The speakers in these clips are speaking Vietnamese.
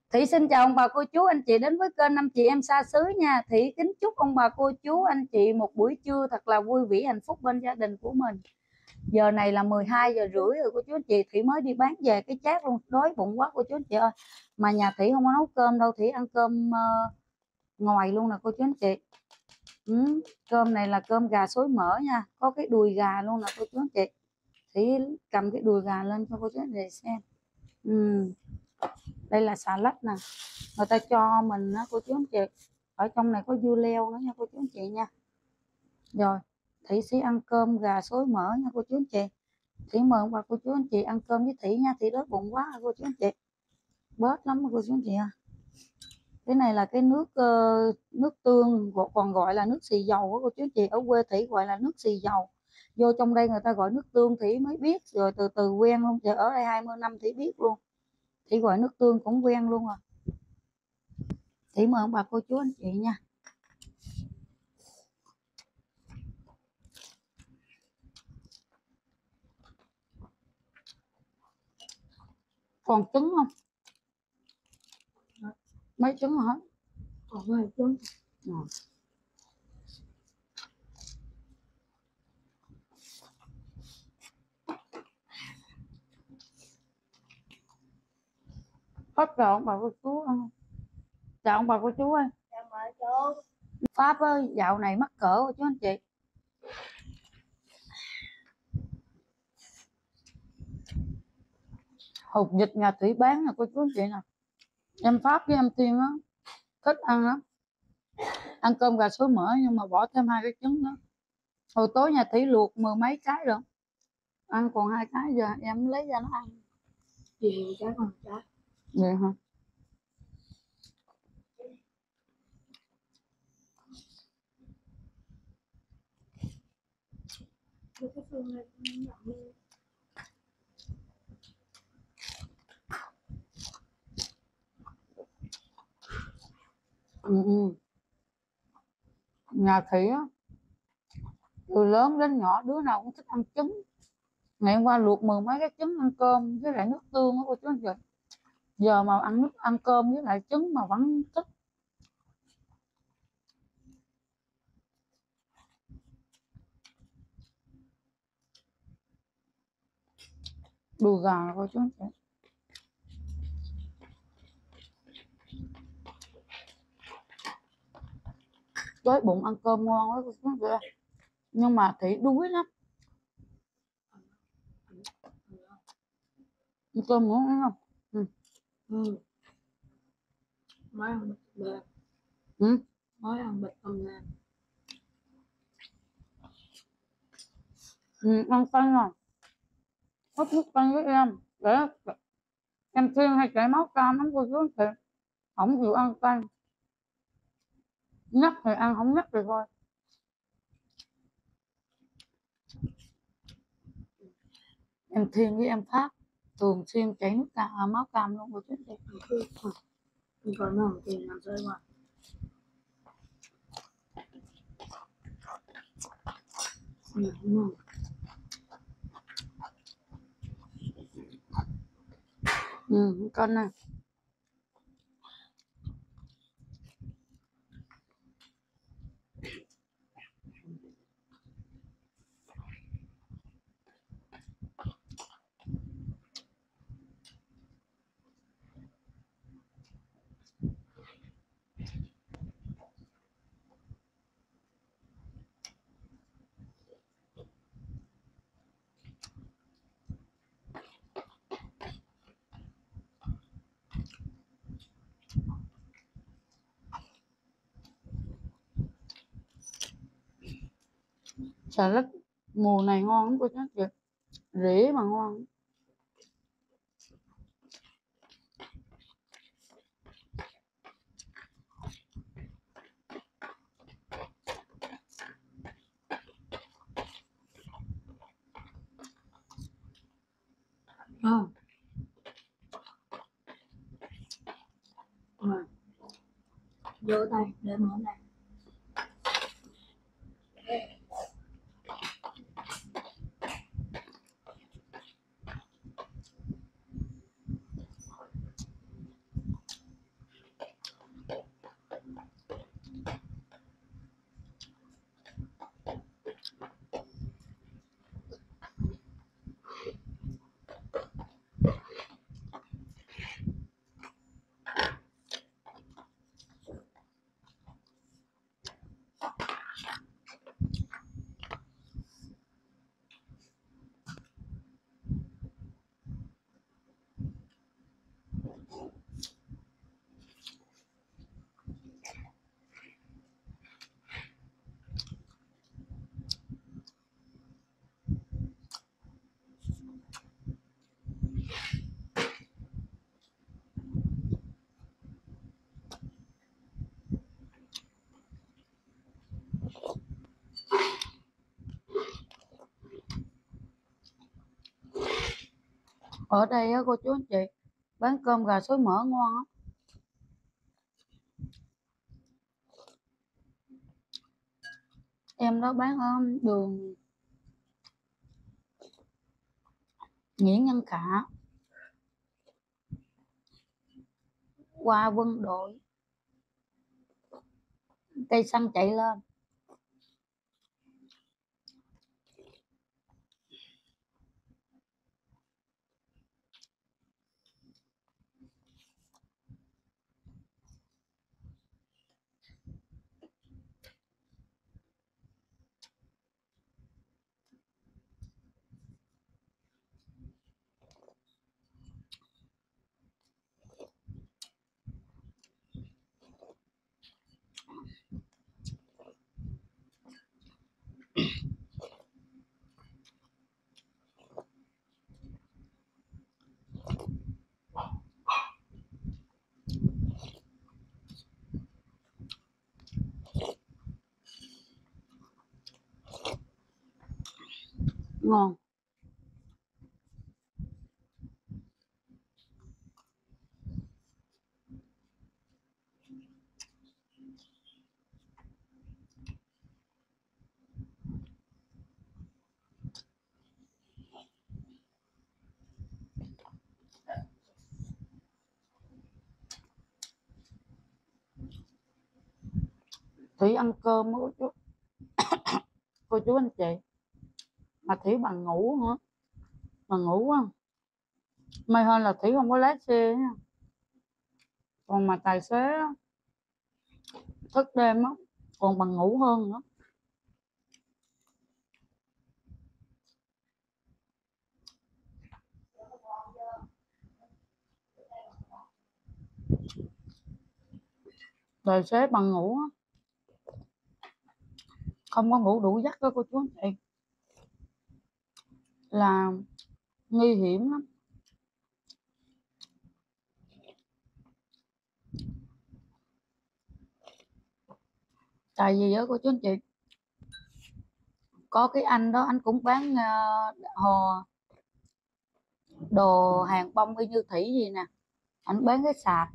Thị xin chào ông bà cô chú anh chị đến với kênh Năm Chị Em Xa Xứ nha. Thị kính chúc ông bà cô chú anh chị một buổi trưa thật là vui vẻ hạnh phúc bên gia đình của mình. Giờ này là 12 giờ rưỡi rồi cô chú anh chị. Thị mới đi bán về cái chát luôn, đói bụng quá cô chú anh chị ơi. Mà nhà Thị không có nấu cơm đâu, Thị ăn cơm ngoài luôn nè cô chú anh chị. Cơm này là cơm gà xối mỡ nha, có cái đùi gà luôn nè cô chú anh chị. Thị cầm cái đùi gà lên cho cô chú anh chị xem. Đây là xà lách nè, người ta cho mình á cô chú anh chị. Ở trong này có dưa leo nữa nha cô chú anh chị nha. Rồi Thị sẽ ăn cơm gà xối mỡ nha cô chú anh chị. Thị mời ông bà cô chú anh chị ăn cơm với Thị nha. Thị đói bụng quá cô chú anh chị, bớt lắm cô chú anh chị à. Cái này là cái nước nước tương, còn gọi là nước xì dầu cô chú anh chị. Ở quê Thị gọi là nước xì dầu, vô trong đây người ta gọi nước tương. Thị mới biết rồi từ từ quen luôn. Giờ ở đây 20 năm Thị biết luôn. Thị gọi nước tương cũng quen luôn rồi. Thị mời ông bà cô chú anh chị nha. Còn trứng không? Mấy trứng hả? Còn mấy trứng. Hết rồi ông bà cô chú ăn. Chào ông bà cô chú ơi. Chào bà chú. Pháp ơi, dạo này mắc cỡ cô chú anh chị. Hột vịt nhà Thủy bán nè cô chú anh chị nè. Em Pháp với em Tiên á thích ăn lắm. Ăn cơm gà xối mỡ nhưng mà bỏ thêm 2 cái trứng nữa. Hồi tối nhà Thủy luộc 10 mấy cái rồi, ăn còn 2 cái, giờ em lấy ra nó ăn. Gì chắc còn chắc. Vậy hả? Cái phương này nhận đi. Nhà Thủy á, từ lớn đến nhỏ đứa nào cũng thích ăn trứng. Ngày hôm qua luộc 10 mấy cái trứng ăn cơm với lại nước tương á cô chú anh chị. Giờ mà ăn cơm với lại trứng mà vẫn thích. Đùi gà cô chú anh chị. Đói bụng ăn cơm ngon quá cô chú anh chị. Nhưng mà Thị đuối lắm. Ăn cơm muốn ăn không? Mới ăn bịch bạc. Mới ăn bịch tôm nè. Ăn canh rồi. Hút nước canh với em. Để em Thiên hay chảy máu cam lắm cô chú anh chị. Không chịu ăn canh. Nhắc thì ăn, không nhắc thì thôi. Em Thiên với em Pháp thường xuyên chảy máu cam luôn cô chú anh chị. Không còn nào tiền làm rơi qua. Con này. Xà lách mùa này ngon lắm cô chú anh chị. Rễ mà ngon. Không. Rồi. Vô tay để mở này. Ở đây á cô chú anh chị, bán cơm gà xối mỡ ngon á. Em đó bán ở đường Nguyễn Nhân Khả qua Vân Đội, cây xăng chạy lên. Ngon. Thủy ăn cơm á cô chú anh chị, mà Thủy bằng ngủ hả, bằng ngủ quá. May hơn là Thủy không có lái xe nha, còn mà tài xế á, thức đêm á còn bằng ngủ hơn nữa. Tài xế bằng ngủ á, không có ngủ đủ giấc đó cô chú anh chị là nguy hiểm lắm. Tại vì á cô chú anh chị, có cái anh đó anh cũng bán hồ đồ hàng bông y như Thủy gì nè, anh bán cái sạp,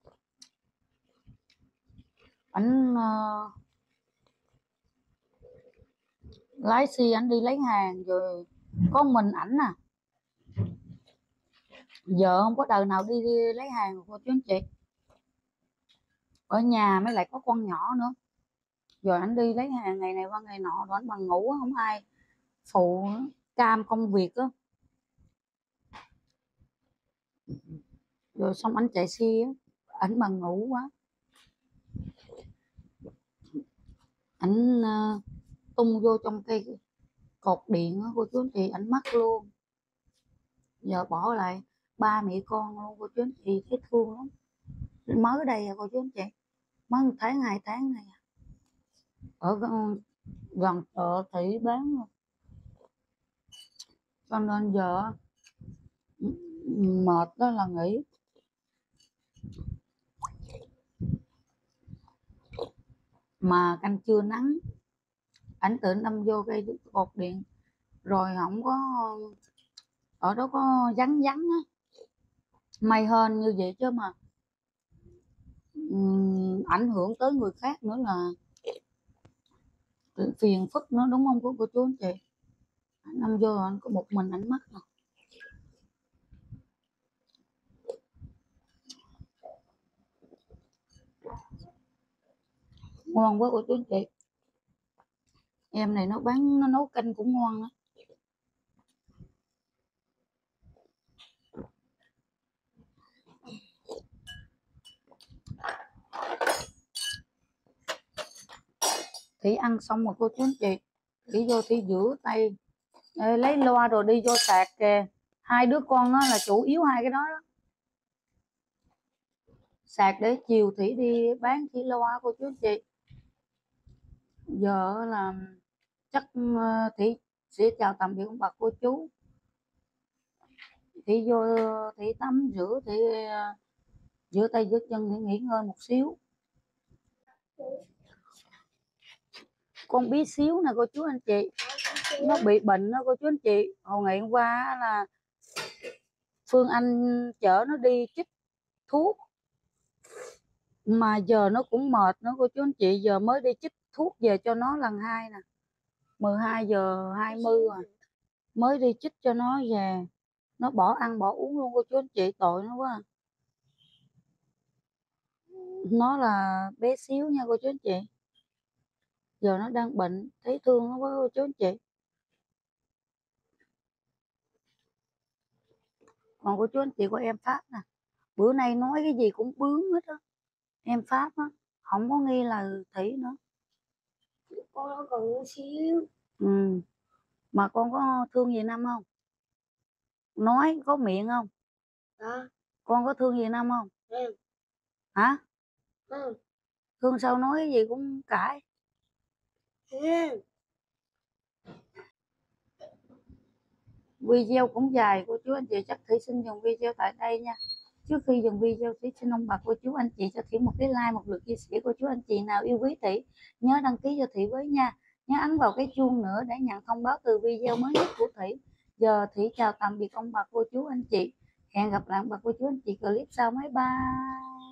anh lái xe anh đi lấy hàng rồi có mình ảnh à, vợ không có đời nào đi lấy hàng cô chú anh chị, ở nhà mới lại có con nhỏ nữa, rồi anh đi lấy hàng ngày này qua ngày nọ, rồi anh bằng ngủ không ai phụ cam công việc á, rồi xong anh chạy xe á, ảnh bằng ngủ quá, ảnh tung vô trong cây cột điện á cô chú anh chị, ảnh mất luôn. Giờ bỏ lại ba mẹ con luôn cô chú anh chị, thấy thương lắm. Mới đây à cô chú anh chị, mới 1 tháng 2 tháng này ở gần chợ Thủy bán luôn. Cho nên giờ mệt đó là nghỉ. Mà canh trưa nắng, ảnh tự đâm vô cây cột điện rồi không có, ở đó có vắng vắng á, may hơn như vậy chứ mà ảnh hưởng tới người khác nữa là phiền phức nữa, đúng không cô chú anh chị? Ảnh đâm vô anh có một mình ảnh mất rồi. Ngon quá cô chú anh chị, em này nó bán nó nấu canh cũng ngon á. Thì ăn xong rồi cô chú anh chị, đi vô thì rửa tay, lấy loa rồi đi vô sạc kìa. Hai đứa con đó là chủ yếu hai cái đó đó, sạc để chiều Thủy đi bán chỉ loa cô chú anh chị. Giờ là chắc Thủy sẽ chào tạm biệt ông bà cô chú, Thủy vô Thủy tắm rửa, Thủy rửa tay rửa chân để nghỉ ngơi một xíu. Con bí xíu nè cô chú anh chị, nó bị bệnh đó cô chú anh chị. Hồi ngày hôm qua là Phương Anh chở nó đi chích thuốc mà giờ nó cũng mệt nữa cô chú anh chị, giờ mới đi chích thuốc về cho nó lần 2 nè, 12:20 rồi mới đi chích cho nó về, nó bỏ ăn bỏ uống luôn cô chú anh chị, tội nó quá. Nó là bé xíu nha cô chú anh chị, giờ nó đang bệnh, thấy thương nó quá cô chú anh chị. Còn cô chú anh chị của em Pháp nè, bữa nay nói cái gì cũng bướng hết á, em Pháp á không có nghi lời Thủy nữa. Con nó còn nhỏ xíu. Mà con có thương gì Năm không? Nói có miệng không? Đó. Con có thương gì Năm không? Ừ. Hả? Ừ. Thương sao nói cái gì cũng cãi. Ừ. Video cũng dài cô chú anh chị, chắc Thủy xin dừng video tại đây nha. Trước khi dừng video, Thủy xin ông bà cô chú anh chị cho Thủy một cái like, một lượt chia sẻ. Cô chú anh chị nào yêu quý Thủy nhớ đăng ký cho Thủy với nha, nhớ ấn vào cái chuông nữa để nhận thông báo từ video mới nhất của Thủy. Giờ Thủy chào tạm biệt ông bà cô chú anh chị, hẹn gặp lại ông bà cô chú anh chị clip sau. Bye bye.